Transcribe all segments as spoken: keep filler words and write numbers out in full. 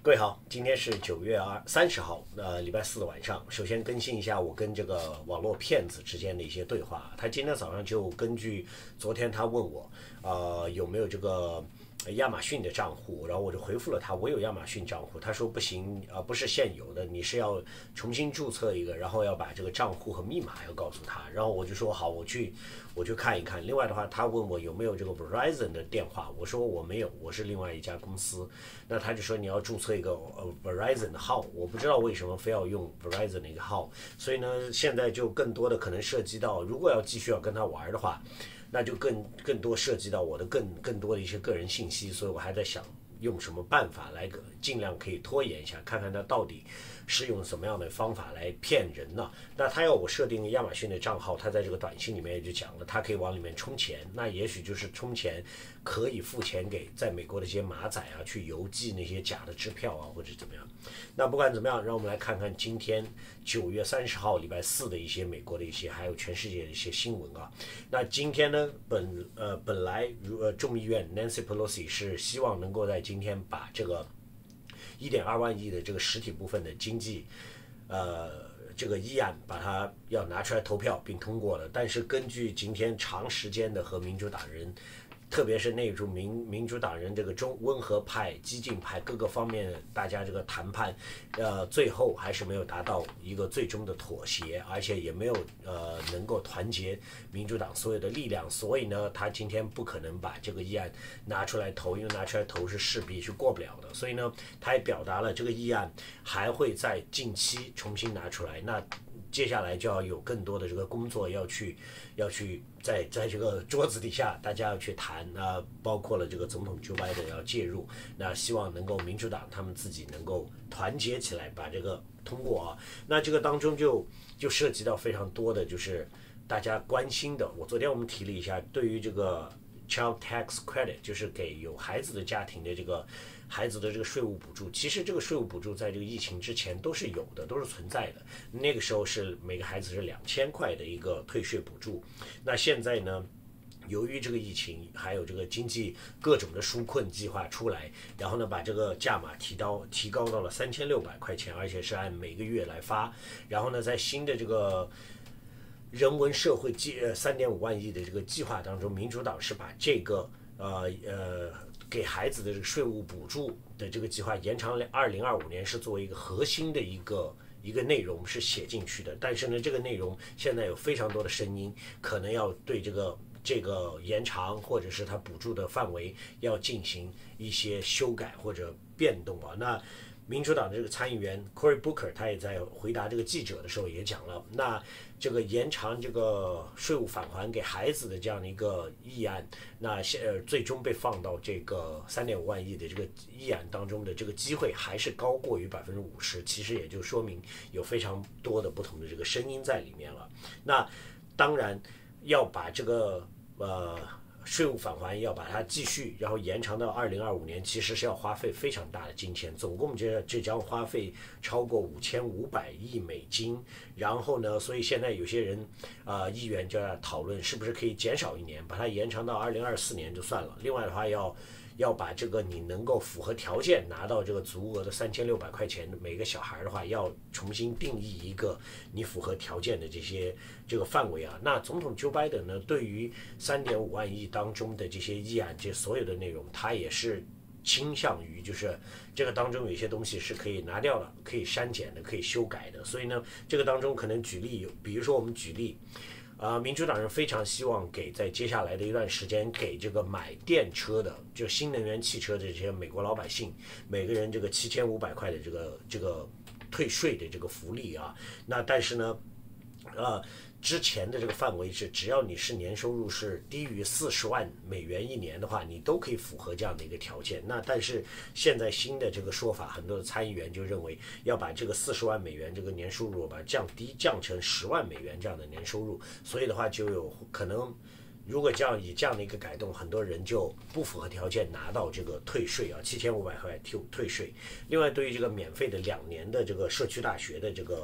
各位好，今天是九月二三十号，呃，礼拜四的晚上。首先更新一下我跟这个网络骗子之间的一些对话。他今天早上就根据昨天他问我，呃，有没有这个亚马逊的账户，然后我就回复了他，我有亚马逊账户。他说不行，呃，不是现有的，你是要重新注册一个，然后要把这个账户和密码要告诉他。然后我就说好，我去我去看一看。另外的话，他问我有没有这个 Verizon 的电话，我说我没有，我是另外一家公司。那他就说你要注册一个呃 Verizon 的号，我不知道为什么非要用 Verizon 的一个号，所以呢，现在就更多的可能涉及到，如果要继续要跟他玩的话，那就更更多涉及到我的更更多的一些个人信息，所以我还在想用什么办法来尽量可以拖延一下，看看他到底是用什么样的方法来骗人呢？那他要我设定亚马逊的账号，他在这个短信里面也就讲了，他可以往里面充钱，那也许就是充钱可以付钱给在美国的这些马仔啊，去邮寄那些假的支票啊，或者怎么样。那不管怎么样，让我们来看看今天九月三十号礼拜四的一些美国的一些还有全世界的一些新闻啊。那今天呢，本呃本来如呃众议院 Nancy Pelosi 是希望能够在今天把这个一点二万亿的这个实体部分的经济，呃，这个议案把它要拿出来投票并通过了。但是根据今天长时间的和民主党人，特别是内住民民主党人这个中温和派、激进派各个方面，大家这个谈判，呃，最后还是没有达到一个最终的妥协，而且也没有呃能够团结民主党所有的力量，所以呢，他今天不可能把这个议案拿出来投，因为拿出来投是势必是过不了的。所以呢，他也表达了这个议案还会在近期重新拿出来。那接下来就要有更多的这个工作要去要去在在这个桌子底下大家要去谈啊，包括了这个总统 Joe Biden 要介入，那希望能够民主党他们自己能够团结起来把这个通过啊。那这个当中就就涉及到非常多的就是大家关心的，我昨天我们提了一下，对于这个 Child Tax Credit 就是给有孩子的家庭的这个孩子的这个税务补助，其实这个税务补助在这个疫情之前都是有的，都是存在的。那个时候是每个孩子是两千块的一个退税补助。那现在呢，由于这个疫情还有这个经济各种的纾困计划出来，然后呢把这个价码提高提高到了三千六百块钱，而且是按每个月来发。然后呢，在新的这个人文社会计呃三点五万亿的这个计划当中，民主党是把这个呃呃给孩子的这个税务补助的这个计划延长二零二五年，是作为一个核心的一个一个内容是写进去的。但是呢，这个内容现在有非常多的声音，可能要对这个这个延长或者是它补助的范围要进行一些修改或者变动啊。那民主党的这个参议员 Cory Booker 他也在回答这个记者的时候也讲了，那这个延长这个税务返还给孩子的这样的一个议案，那呃最终被放到这个三点五万亿的这个议案当中的这个机会还是高过于百分之五十，其实也就说明有非常多的不同的这个声音在里面了。那当然要把这个呃。税务返还要把它继续，然后延长到二零二五年，其实是要花费非常大的金钱，总共这这将花费超过五千五百亿美金。然后呢，所以现在有些人啊、呃，议员就要讨论是不是可以减少一年，把它延长到二零二四年就算了。另外的话要。要把这个你能够符合条件拿到这个足额的三千六百块钱的每个小孩的话，要重新定义一个你符合条件的这些这个范围啊。那总统 Joe Biden 呢，对于三点五万亿当中的这些议案，这所有的内容，他也是倾向于就是这个当中有一些东西是可以拿掉的，可以删减的，可以修改的。所以呢，这个当中可能举例，比如说我们举例。啊、呃，民主党人非常希望给在接下来的一段时间给这个买电车的，就新能源汽车的这些美国老百姓，每个人这个七千五百块的这个这个退税的这个福利啊。那但是呢，呃，之前的这个范围是，只要你是年收入是低于四十万美元一年的话，你都可以符合这样的一个条件。那但是现在新的这个说法，很多的参议员就认为要把这个四十万美元这个年收入把它降低，降成十万美元这样的年收入。所以的话，就有可能，如果这样以这样的一个改动，很多人就不符合条件拿到这个退税啊，七千五百块退退税。另外，对于这个免费的两年的这个社区大学的这个。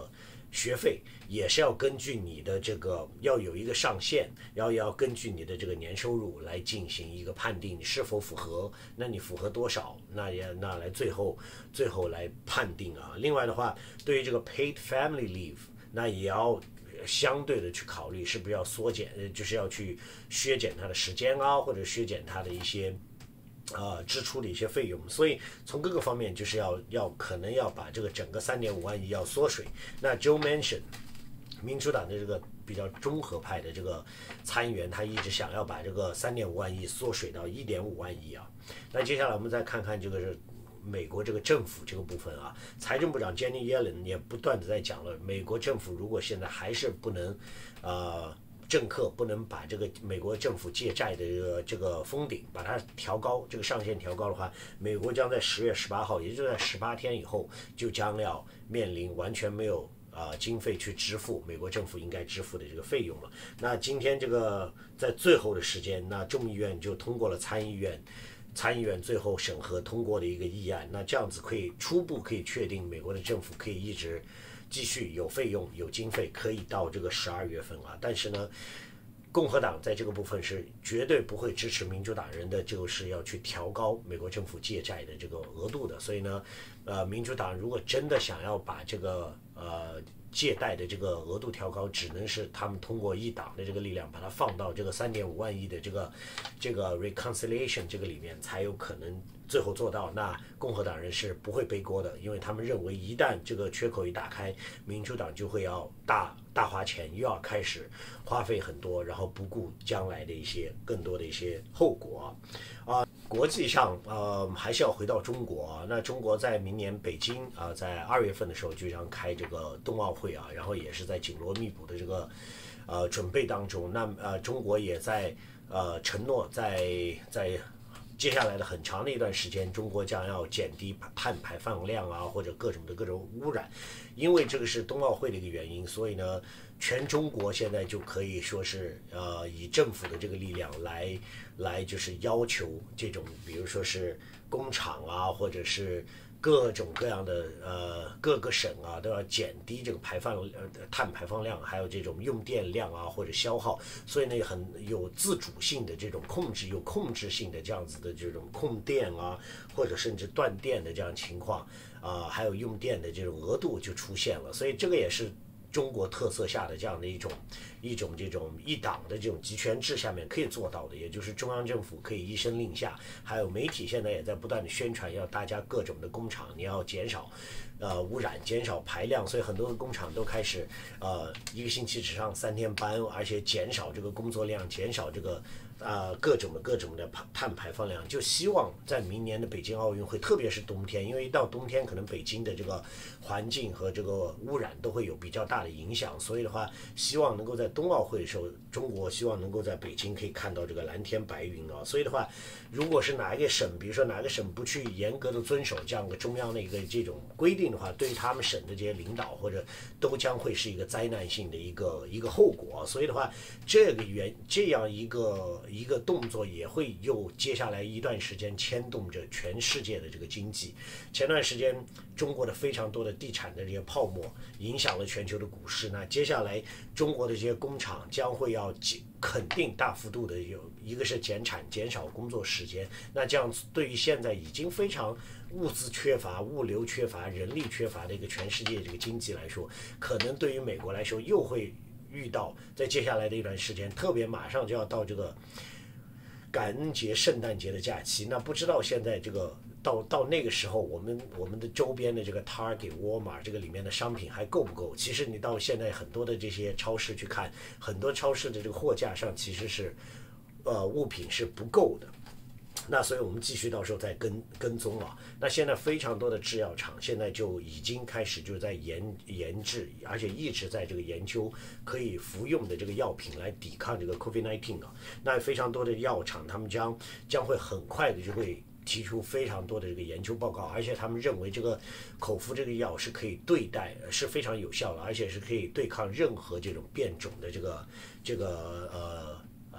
学费也是要根据你的这个要有一个上限，要要根据你的这个年收入来进行一个判定你是否符合，那你符合多少，那也那来最后最后来判定啊。另外的话，对于这个 paid family leave， 那也要相对的去考虑是不是要缩减，就是要去削减它的时间啊，或者削减它的一些呃，支出的一些费用，所以从各个方面就是要要可能要把这个整个三点五万亿要缩水。那 Joe Manchin， 民主党的这个比较中和派的这个参议员，他一直想要把这个三点五万亿缩水到一点五万亿啊。那接下来我们再看看这个是美国这个政府这个部分啊，财政部长 Janet Yellen 也不断的在讲了，美国政府如果现在还是不能，呃。政客不能把这个美国政府借债的这个这个封顶把它调高，这个上限调高的话，美国将在十月十八号，也就是在十八天以后，就将要面临完全没有呃经费去支付美国政府应该支付的这个费用了。那今天这个在最后的时间，那众议院就通过了参议院。参议院最后审核通过的一个议案，那这样子可以初步可以确定，美国的政府可以一直继续有费用、有经费，可以到这个十二月份啊。但是呢，共和党在这个部分是绝对不会支持民主党人的，就是要去调高美国政府借债的这个额度的。所以呢，呃，民主党如果真的想要把这个呃借贷的这个额度调高，只能是他们通过一党的这个力量，把它放到这个三点五万亿的这个这个 reconciliation 这个里面，才有可能最后做到。那共和党人是不会背锅的，因为他们认为一旦这个缺口一打开，民主党就会要大大花钱，又要开始花费很多，然后不顾将来的一些更多的一些后果啊。国际上，呃，还是要回到中国啊。那中国在明年北京啊，在二月份的时候就将开这个冬奥会啊，然后也是在紧锣密鼓的这个呃准备当中。那呃，中国也在呃承诺在在接下来的很长的一段时间，中国将要减低碳排放量啊，或者各种的各种污染。因为这个是冬奥会的一个原因，所以呢，全中国现在就可以说是呃以政府的这个力量来来就是要求这种，比如说是工厂啊，或者是各种各样的呃各个省啊，都要减低这个排放呃碳排放量，还有这种用电量啊或者消耗，所以呢很有自主性的这种控制，有控制性的这样子的这种控电啊，或者甚至断电的这样情况啊、呃，还有用电的这种额度就出现了，所以这个也是中国特色下的这样的一种一种这种一党的这种集权制下面可以做到的，也就是中央政府可以一声令下，还有媒体现在也在不断的宣传，要大家各种的工厂你要减少呃污染，减少排量，所以很多的工厂都开始呃一个星期只上三天班，而且减少这个工作量，减少这个呃各种的各种的碳排放量，就希望在明年的北京奥运会，特别是冬天，因为一到冬天可能北京的这个环境和这个污染都会有比较大的影响，所以的话希望能够在冬奥会的时候，中国希望能够在北京可以看到这个蓝天白云啊。所以的话，如果是哪一个省，比如说哪个省不去严格的遵守这样的中央的一个这种规定的话，对于他们省的这些领导或者都将会是一个灾难性的一个一个后果。所以的话，这个原这样一个一个动作也会又接下来一段时间牵动着全世界的这个经济。前段时间中国的非常多的地产的这些泡沫影响了全球的股市，那接下来中国的这些工厂将会要肯定大幅度的有一个是减产，减少工作时间，那这样对于现在已经非常物资缺乏、物流缺乏、人力缺乏的一个全世界这个经济来说，可能对于美国来说又会遇到在接下来的一段时间，特别马上就要到这个感恩节、圣诞节的假期，那不知道现在这个到到那个时候，我们我们的周边的这个 Target、Walmart 这个里面的商品还够不够？其实你到现在很多的这些超市去看，很多超市的这个货架上其实是呃物品是不够的。那所以我们继续到时候再跟跟踪啊。那现在非常多的制药厂现在就已经开始就在研研制，而且一直在这个研究可以服用的这个药品来抵抗这个 COVID 十九 啊。那非常多的药厂他们将将会很快的就会提出非常多的这个研究报告，而且他们认为这个口服这个药是可以对待是非常有效的，而且是可以对抗任何这种变种的这个这个呃。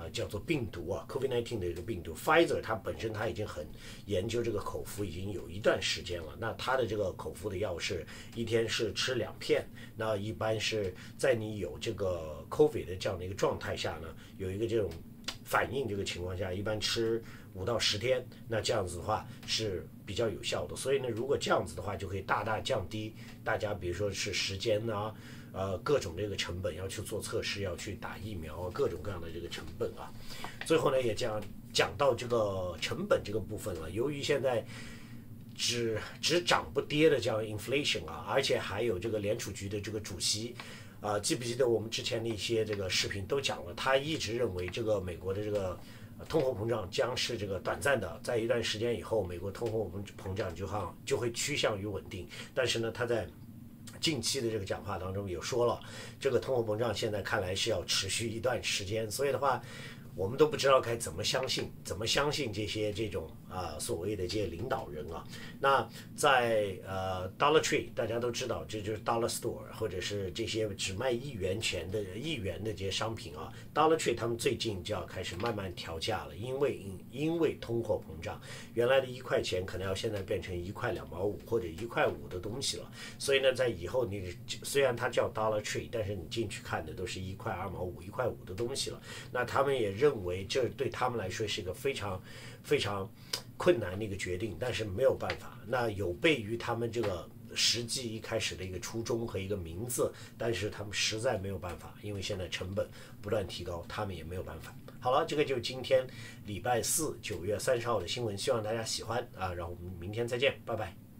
呃叫做病毒啊 ，COVID 十九 的这个病毒 ，Pfizer 它本身它已经很研究这个口服已经有一段时间了。那它的这个口服的药是一天是吃两片，那一般是在你有这个 COVID 的这样的一个状态下呢，有一个这种反应这个情况下，一般吃五到十天，那这样子的话是比较有效的。所以呢，如果这样子的话，就可以大大降低大家比如说是时间啊。呃，各种这个成本要去做测试，要去打疫苗啊，各种各样的这个成本啊。最后呢，也讲讲到这个成本这个部分了。由于现在只只涨不跌的这样 inflation 啊，而且还有这个联储局的这个主席啊、呃，记不记得我们之前的一些这个视频都讲了，他一直认为这个美国的这个通货膨胀将是这个短暂的，在一段时间以后，美国通货膨胀就好就会趋向于稳定。但是呢，他在近期的这个讲话当中有说了，这个通货膨胀现在看来是要持续一段时间，所以的话，我们都不知道该怎么相信，怎么相信这些这种啊、呃、所谓的这些领导人啊。那在呃 Dollar Tree 大家都知道，这就是 Dollar Store 或者是这些只卖一元钱的一元的这些商品啊 ，Dollar Tree 他们最近就要开始慢慢调价了，因为因为通货膨胀，原来的一块钱可能要现在变成一块两毛五或者一块五的东西了。所以呢，在以后你虽然它叫 Dollar Tree， 但是你进去看的都是一块二毛五、一块五的东西了。那他们也认为这对他们来说是一个非常非常困难的一个决定，但是没有办法。那有悖于他们这个实际一开始的一个初衷和一个名字，但是他们实在没有办法，因为现在成本不断提高，他们也没有办法。好了，这个就是今天礼拜四九月三十号的新闻，希望大家喜欢啊，让我们明天再见，拜拜。